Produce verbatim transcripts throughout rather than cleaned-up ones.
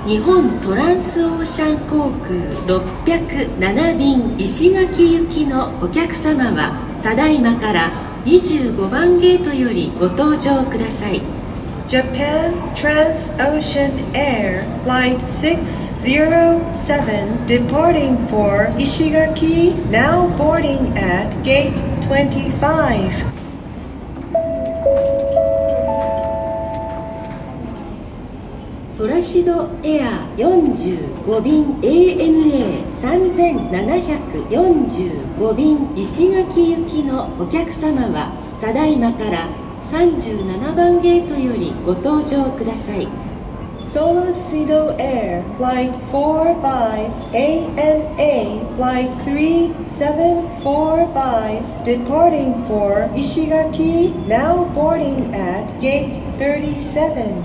日本トランスオーシャン航空ろっぴゃくななびん石垣行きのお客様はただいまからにじゅうごばんゲートよりご搭乗ください。 Japan Transocean Air Flight six zero seven departing for Ishigaki, now boarding at Gate twenty-five. ソラシドエアよんじゅうごびん エーエヌエーさんぜんななひゃくよんじゅうご 便石垣行きのお客様はただいまからさんじゅうななばんゲートよりご搭乗ください。 Solasido Air Flight four five A N A Flight three seven four five departing for Ishigaki, now boarding at Gate thirty-seven.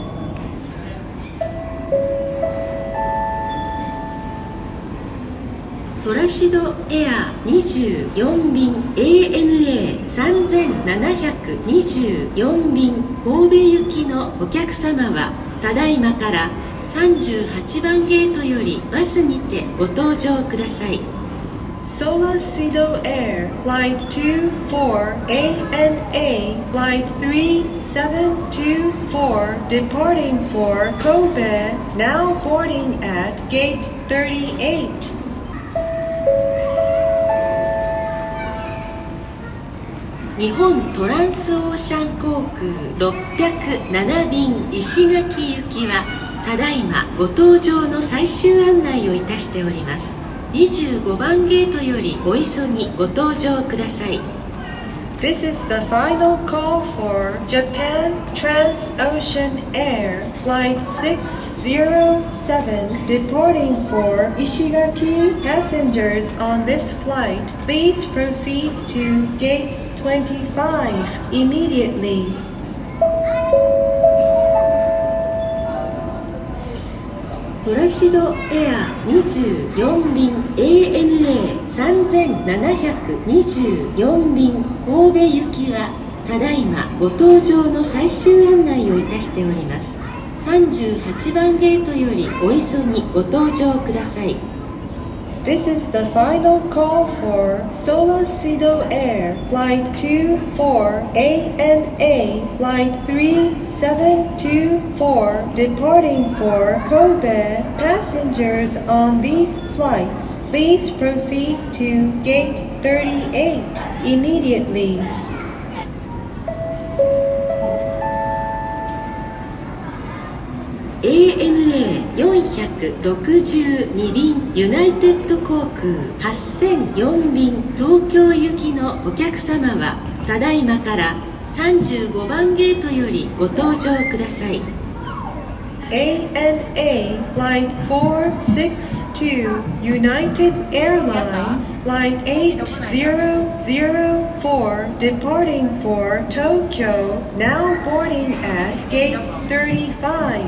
ソラシドエアにじゅうよんびん エーエヌエーさんぜんななひゃくにじゅうよん 便神戸行きのお客様はただいまからさんじゅうはちばんゲートよりバスにてご搭乗ください。 Solasido Air Flight two four A N A Flight three seven two four departing for Kobe, now boarding at Gate thirty-eight. 日本トランスオーシャン航空ろっぴゃくななびん石垣行きはただいまご搭乗の最終案内をいたしております。にじゅうごばんゲートよりお急ぎご搭乗ください。 This is the final call for Japan Transocean Air Flight six zero seven departing for Ishigaki. Passengers on this flight, please proceed to Gate twenty-five immediately. ソラシドエアにじゅうよんびん エーエヌエーさんぜんななひゃくにじゅうよん 便神戸行きはただいまご搭乗の最終案内をいたしております。さんじゅうはちばんゲートよりお急ぎご搭乗ください。 This is the final call for Solasido Air Flight two four A N A Flight three seven two four departing for Kobe. Passengers on these flights, please proceed to Gate thirty-eight immediately. エーエヌエーよんひゃくろくじゅうに 便ユナイテッド航空はっせんよん便東京行きのお客様はただいまからさんじゅうごばんゲートよりご搭乗ください。 A N A Flight four six two United Airlines Flight eight zero zero four departing for Tokyo, now boarding at Gate thirty-five.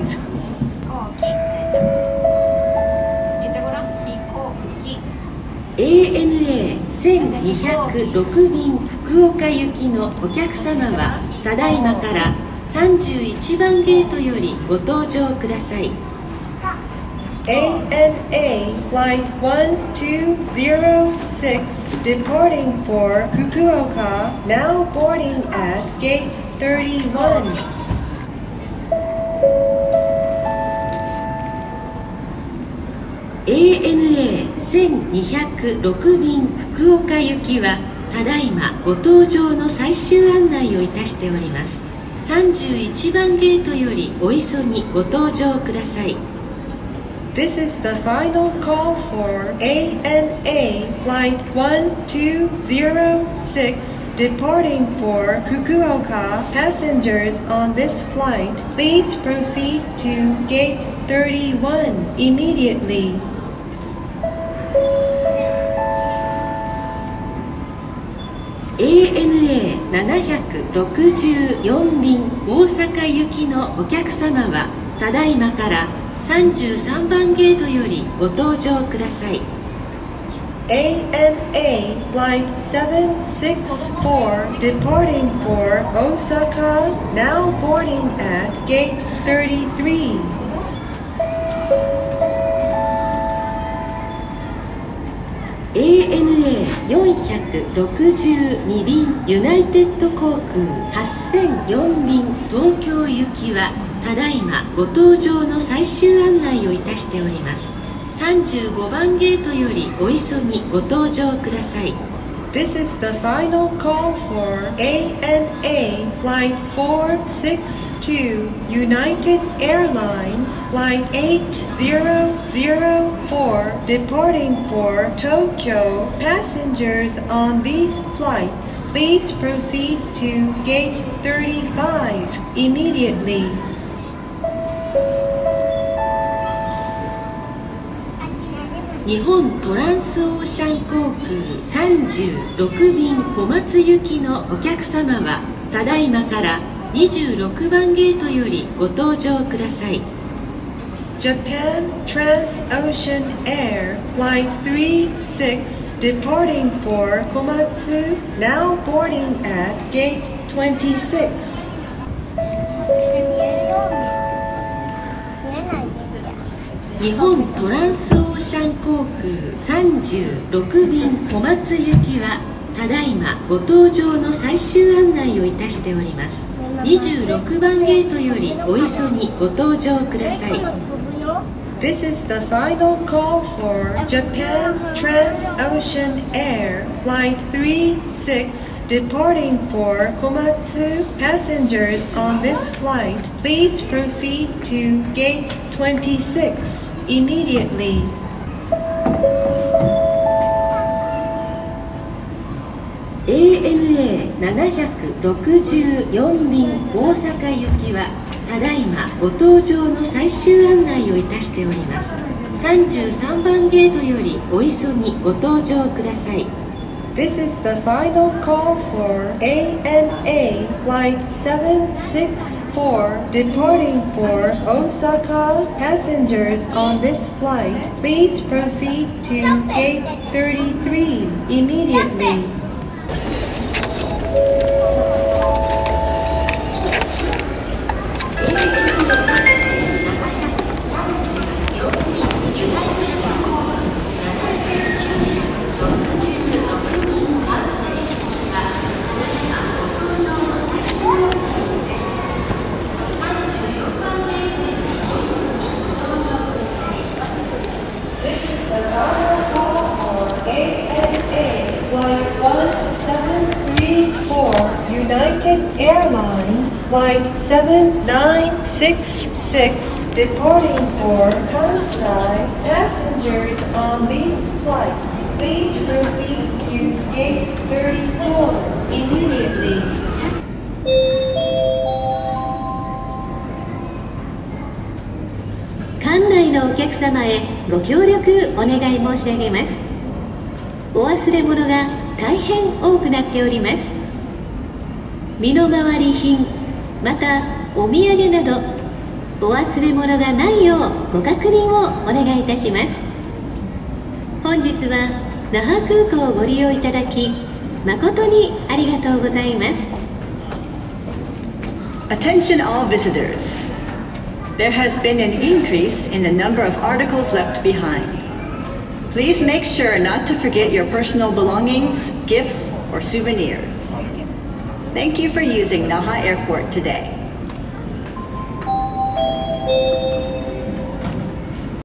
エーエヌエーせんにひゃくろく 便福岡行きのお客様はただいまからさんじゅういちばんゲートよりご搭乗ください。 A N A Flight one two zero six departing for Fukuoka, now boarding at Gate thirty-one. エーエヌエーせんにひゃくろく 便福岡行きはただいまご搭乗の最終案内をいたしております。さんじゅういちばんゲートよりお急ぎご搭乗ください。 This is the final call for A N A Flight one two zero six departing for Fukuoka. Passengers on this flight, please proceed to Gate thirty-one immediately. エーエヌエーななひゃくろくじゅうよん 便大阪行きのお客様はただいまからさんじゅうさんばんゲートよりご搭乗ください。 A N A Flight seven six four departing for Osaka, now boarding at Gate thirty-three. エーエヌエーよんひゃくろくじゅうに 便ユナイテッド航空はっせんよん便東京行きはただいまご搭乗の最終案内をいたしております。さんじゅうごばんゲートよりお急ぎご搭乗ください。 This is the final call for A N A Flight four six two United Airlines Flight eight zero zero four departing for Tokyo. Passengers on these flights, please proceed to gate thirty-five immediately. 日本トランスオーシャン航空さんじゅうろく便小松行きのお客様はただいまからにじゅうろくばんゲートよりご搭乗ください。 Japan Transocean Air Flight three six departing for Komatsu, now boarding at gate twenty-six. 日本トランスオーシャン航空さんじゅうろく便小松行きはただいまご搭乗の最終案内をいたしております。にじゅうろくばんゲートよりお急ぎご搭乗ください。 This is the final call for Japan Transocean Air Flight three six departing for Komatsu. Passengers on this flight, please proceed to gate twenty-six immediately. エーエヌエーななひゃくろくじゅうよん便大阪行きはただいまご搭乗の最終案内をいたしております。さんじゅうさんばんゲートよりお急ぎご搭乗ください。 This is the final call for A N A Flight seven six four departing for Osaka. Passengers on this flight, please proceed to gate thirty-three immediately. United Airlines Flight seven nine six six departing for Kansai. Passengers on these flights, please proceed to gate thirty-four immediately. 館内のお客様へご協力お願い申し上げます。お忘れ物が大変多くなっております。身の回り品、またお土産などお忘れ物がないようご確認をお願いいたします。本日は那覇空港をご利用いただき誠にありがとうございます。 Attention all visitors. There has been an increase in the number of articles left behind. Please make sure not to forget your personal belongings, gifts, or souvenirs. Thank you for using Naha Airport today.